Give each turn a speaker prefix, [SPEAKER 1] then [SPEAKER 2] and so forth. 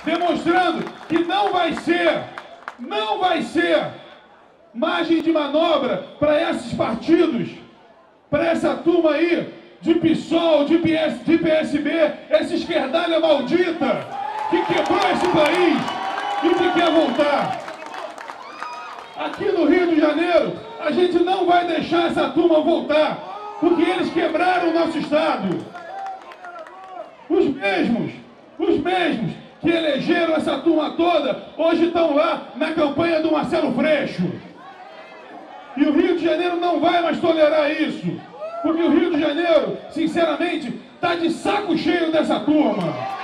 [SPEAKER 1] demonstrando que não vai ser margem de manobra para esses partidos, para essa turma aí de PSOL, de PSB, essa esquerdalha maldita que quebrou esse país e que quer voltar. Aqui no Rio de Janeiro, a gente não vai deixar essa turma voltar, porque eles quebraram o nosso Estado. Os mesmos que elegeram essa turma toda, hoje estão lá na campanha do Marcelo Freixo. E o Rio de Janeiro não vai mais tolerar isso, porque o Rio de Janeiro, sinceramente, está de saco cheio dessa turma.